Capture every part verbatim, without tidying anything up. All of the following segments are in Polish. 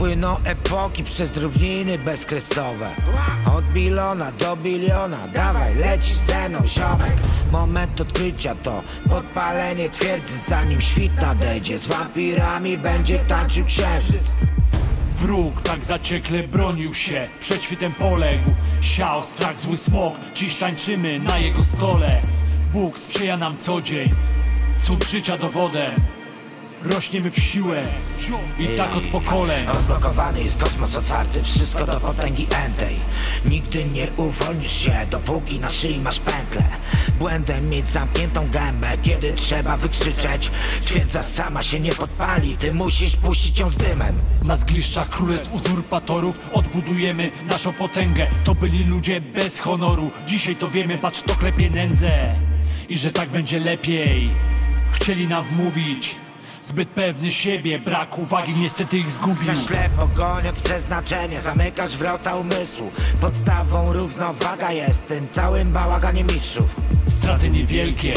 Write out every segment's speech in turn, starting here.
Płyną epoki przez równiny bezkresowe. Od bilona do biliona, dawaj, lecisz ze mną, ziomek. Moment odkrycia to podpalenie twierdzy, zanim świt nadejdzie. Z wampirami będzie tańczył księżyc. Wróg tak zaciekle bronił się, przed świtem poległ. Siał strach, zły smok, dziś tańczymy na jego stole. Bóg sprzyja nam co dzień, cud życia dowodem. Rośniemy w siłę i tak od pokoleń. Odblokowany jest kosmos otwarty, wszystko do potęgi entej. Nigdy nie uwolnisz się, dopóki na szyi masz pętlę. Błędem mieć zamkniętą gębę, kiedy trzeba wykrzyczeć. Twierdza sama się nie podpali, ty musisz puścić ją z dymem. Na zgliszczach królestw uzurpatorów odbudujemy naszą potęgę. To byli ludzie bez honoru, dzisiaj to wiemy, patrz to klepie nędzę. I że tak będzie lepiej, chcieli nam wmówić. Zbyt pewny siebie, brak uwagi niestety ich zgubił. Na ślepo goniąc przeznaczenie, zamykasz wrota umysłu. Podstawą równowaga jest w tym całym bałaganie mistrzów. Straty niewielkie,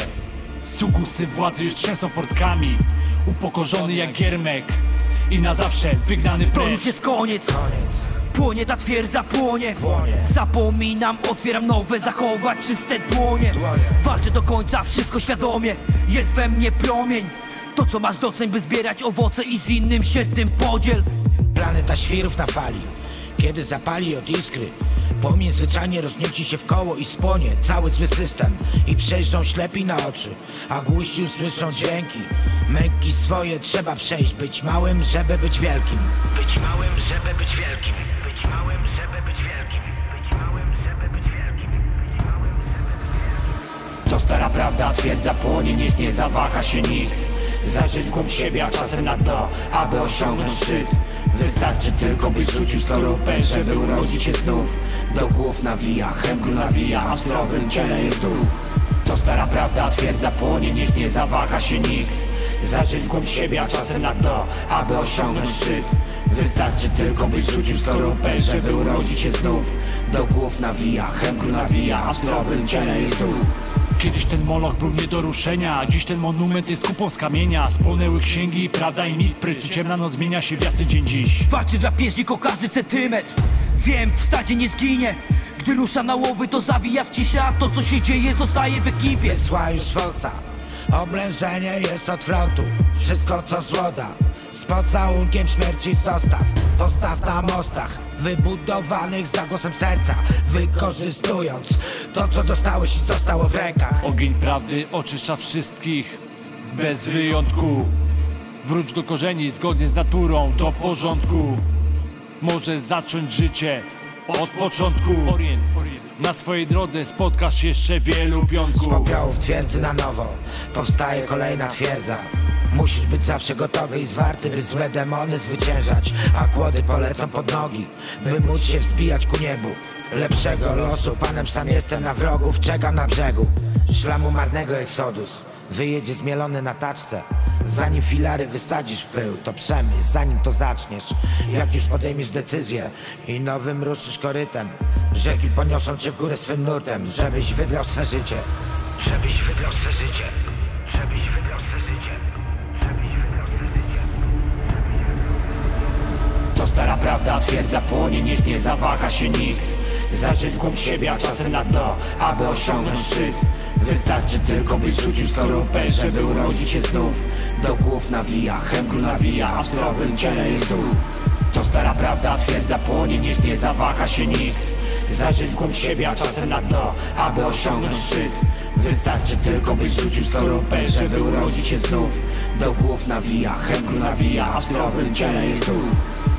sukusy władzy już trzęsą portkami. Upokorzony jak giermek i na zawsze wygnany precz. To już jest koniec, Koniec. Płonie ta twierdza, płonie. Płonie. Zapominam, otwieram nowe, zachować czyste dłonie. Dłonie. Walczę do końca, wszystko świadomie. Jest we mnie promień. To co masz doceń, by zbierać owoce i z innym się tym podziel. Planeta świrów na fali, kiedy zapali od iskry. Płomień zwyczajnie roznieci się w koło i spłonie cały zły system. I przejrzą ślepi na oczy, a głuści usłyszą dźwięki. Męki swoje trzeba przejść, być małym, żeby być wielkim. Być małym, żeby być wielkim. Być małym, żeby być wielkim. Być małym, żeby być wielkim. Być małym, żeby być wielkim. To stara prawda, twierdza płonie, niech nie zawaha się nikt. Zajrzeć w głąb siebie, a czasem na dno, aby osiągnąć szczyt. Wystarczy tylko, byś rzucił skorupę, żeby urodzić się znów. Do głów nawija, chemklu nawija, a w zdrowym ciele jest duch. To stara prawda, twierdza płonie, niech nie zawaha się nikt. Zajrzeć w głąb siebie, a czasem na dno, aby osiągnąć szczyt. Wystarczy tylko, byś rzucił skorupę, żeby urodzić się znów. Do głów nawija, chemklu nawija, a w zdrowym ciele jest duch. Kiedyś ten moloch był nie do ruszenia, a dziś ten monument jest kupą z kamienia. Spłonęły księgi, prawda i mit, prysy, ciemna noc zmienia się w jasny dzień dziś. Walczy drapieżnik o każdy centymetr. Wiem, w stadzie nie zginie. Gdy ruszam na łowy, to zawija w ciszę, a to co się dzieje zostaje w ekipie. Jest zła już fosa, oblężenie jest od frontu. Wszystko co złoda, z pocałunkiem śmierci z dostaw. Postaw na mostach, wybudowanych za głosem serca. Wykorzystując to co dostałeś i zostało w rękach. Ogień prawdy oczyszcza wszystkich, bez wyjątku. Wróć do korzeni, zgodnie z naturą, do porządku. Może zacząć życie od początku. Na swojej drodze spotkasz jeszcze wielu Z pionków. popiołów twierdzy na nowo powstaje kolejna twierdza. Musisz być zawsze gotowy i zwarty, by złe demony zwyciężać. A kłody polecą pod nogi, by móc się wzbijać ku niebu. Lepszego losu, panem sam jestem, na wrogów czekam na brzegu. Szlamu marnego Exodus wyjedzie zmielony na taczce. Zanim filary wysadzisz w pył, to przemyśl, zanim to zaczniesz. Jak już podejmiesz decyzję i nowym ruszysz korytem, rzeki poniosą cię w górę swym nurtem. Żebyś wygrał swe życie. Żebyś wygrał swe życie. Żebyś wygrał swe życie. Żebyś wygrał swe życie. To stara prawda, twierdza płonie, niech nie zawaha się nikt. Zajrzeć w głąb siebie, a czasem na dno, aby osiągnąć szczyt. Wystarczy tylko, byś rzucił skorupę, żeby urodzić się znów. Do głów nawija, chemklu nawija, a w zdrowym ciele jest duch. To stara prawda, twierdza płonie, niech nie zawaha się nikt. Zajrzeć w głąb siebie, a czasem na dno, aby osiągnąć szczyt. Wystarczy tylko, byś rzucił skorupę, żeby urodzić się znów. Do głów nawija, chemklu nawija, a w zdrowym ciele jest duch.